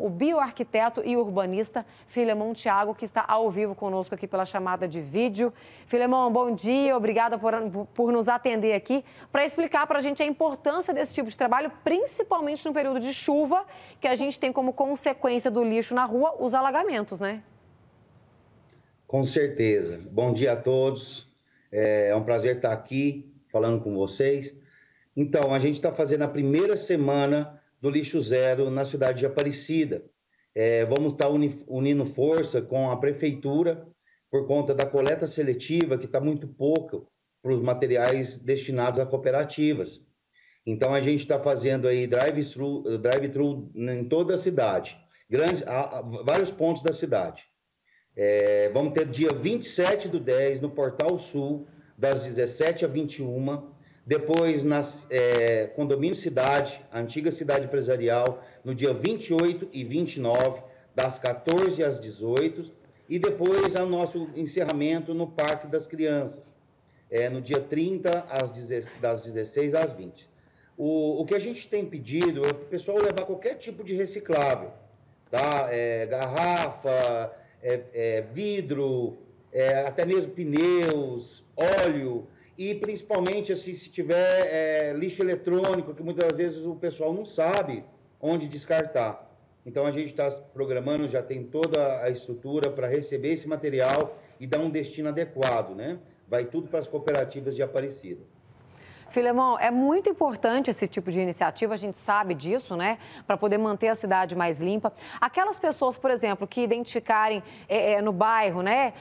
bioarquiteto e urbanista Filemon Thiago, que está ao vivo conosco aqui pela chamada de vídeo. Filemon, bom dia, obrigada por nos atender aqui, para explicar para a gente a importância desse tipo de trabalho, principalmente no período de chuva, que a gente tem como consequência do lixo na rua os alagamentos, né? Com certeza. Bom dia a todos. É um prazer estar aqui falando com vocês. Então, a gente está fazendo a primeira semana do Lixo Zero na cidade de Aparecida. Vamos estar unindo força com a prefeitura por conta da coleta seletiva, que está muito pouco para os materiais destinados a cooperativas. Então, a gente está fazendo aí drive-thru em toda a cidade, vários pontos da cidade. Vamos ter dia 27/10 no Portal Sul, das 17 às 21, depois na Condomínio Cidade, a antiga cidade empresarial, no dia 28 e 29, das 14 às 18, e depois o nosso encerramento no Parque das Crianças, no dia 30, das 16 às 20. O que a gente tem pedido é para o pessoal levar qualquer tipo de reciclável, tá? Garrafa, vidro, até mesmo pneus, óleo, e principalmente assim, se tiver lixo eletrônico, que muitas vezes o pessoal não sabe onde descartar. Então a gente está programando, já tem toda a estrutura para receber esse material e dar um destino adequado, né? Vai tudo para as cooperativas de Aparecida. Filemon, é muito importante esse tipo de iniciativa, a gente sabe disso, né? Para poder manter a cidade mais limpa. Aquelas pessoas, por exemplo, que identificarem no bairro, né?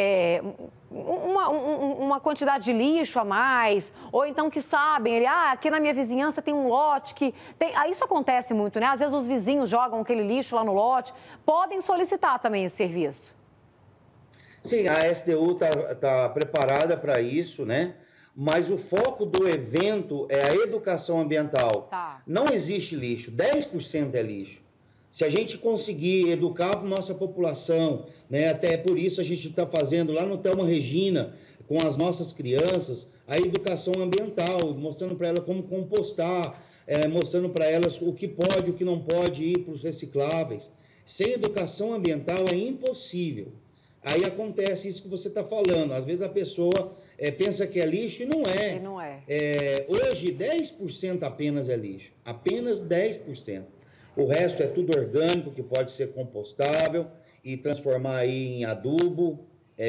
Uma quantidade de lixo a mais, ou então que sabem, aqui na minha vizinhança tem um lote que tem... Isso acontece muito, né? Às vezes os vizinhos jogam aquele lixo lá no lote, podem solicitar também esse serviço. Sim, a SDU tá preparada para isso, né? Mas o foco do evento é a educação ambiental. Tá. Não existe lixo, 10% é lixo. Se a gente conseguir educar a nossa população, né, até por isso a gente está fazendo lá no Thelma Regina, com as nossas crianças, a educação ambiental, mostrando para elas como compostar, mostrando para elas o que pode, o que não pode ir para os recicláveis. Sem educação ambiental é impossível. Aí acontece isso que você está falando. Às vezes a pessoa pensa que é lixo e não é. E não é. Hoje, 10% apenas é lixo. Apenas 10%. O resto é tudo orgânico, que pode ser compostável e transformar aí em adubo,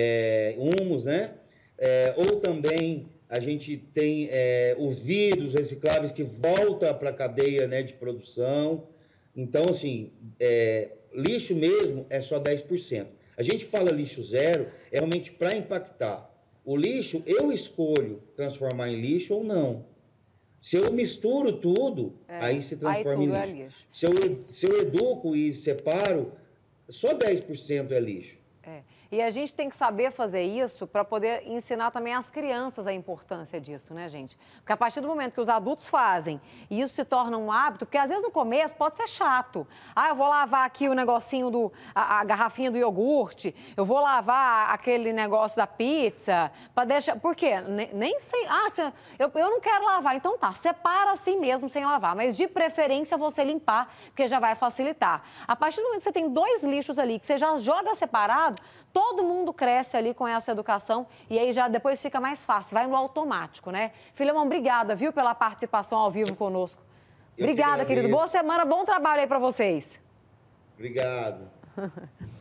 humus, né? Ou também a gente tem os vidros recicláveis que voltam para a cadeia, né, de produção. Então, assim, lixo mesmo é só 10%. A gente fala lixo zero realmente para impactar. O lixo, eu escolho transformar em lixo ou não. Se eu misturo tudo, aí se transforma em lixo. Se eu educo e separo, só 10% é lixo. E a gente tem que saber fazer isso para poder ensinar também às crianças a importância disso, né, gente? Porque a partir do momento que os adultos fazem e isso se torna um hábito, porque às vezes no começo pode ser chato. Eu vou lavar aqui o negocinho a garrafinha do iogurte, eu vou lavar aquele negócio da pizza, para deixar... Por quê? Nem sei... eu não quero lavar. Então tá, separa assim mesmo, sem lavar. Mas de preferência você limpar, porque já vai facilitar. A partir do momento que você tem 2 lixos ali, que você já joga separado, todo mundo cresce ali com essa educação e aí já depois fica mais fácil, vai no automático, né? Filemon, obrigada, viu, pela participação ao vivo conosco. Obrigada, querido. Boa semana, bom trabalho aí para vocês. Obrigado.